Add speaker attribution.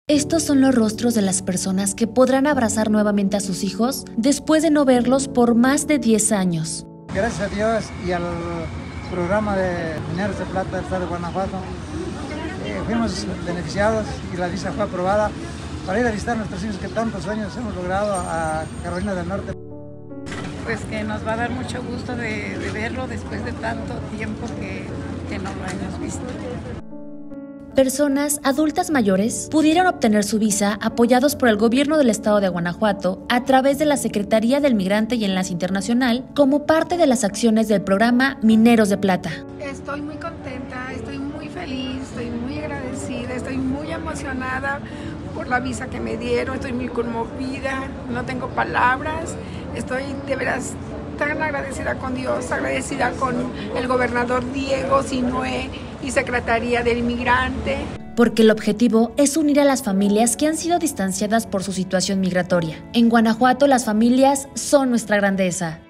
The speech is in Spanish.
Speaker 1: Estos son los rostros de las personas que podrán abrazar nuevamente a sus hijos después de no verlos por más de 10 años.
Speaker 2: Gracias a Dios y al programa de Mineros de Plata del Estado de Guanajuato, fuimos beneficiados y la visa fue aprobada para ir a visitar a nuestros hijos que tantos sueños hemos logrado a Carolina del Norte.
Speaker 3: Pues que nos va a dar mucho gusto de verlo después de tanto tiempo que no lo hemos visto.
Speaker 1: Personas adultas mayores pudieron obtener su visa apoyados por el gobierno del estado de Guanajuato a través de la Secretaría del Migrante y Enlace Internacional como parte de las acciones del programa Mineros de Plata.
Speaker 4: Estoy muy contenta, estoy muy feliz, estoy muy agradecida, estoy muy emocionada por la visa que me dieron, estoy muy conmovida, no tengo palabras, estoy de veras tan agradecida con Dios, agradecida con el gobernador Diego Sinue y Secretaría del Inmigrante.
Speaker 1: Porque el objetivo es unir a las familias que han sido distanciadas por su situación migratoria. En Guanajuato, las familias son nuestra grandeza.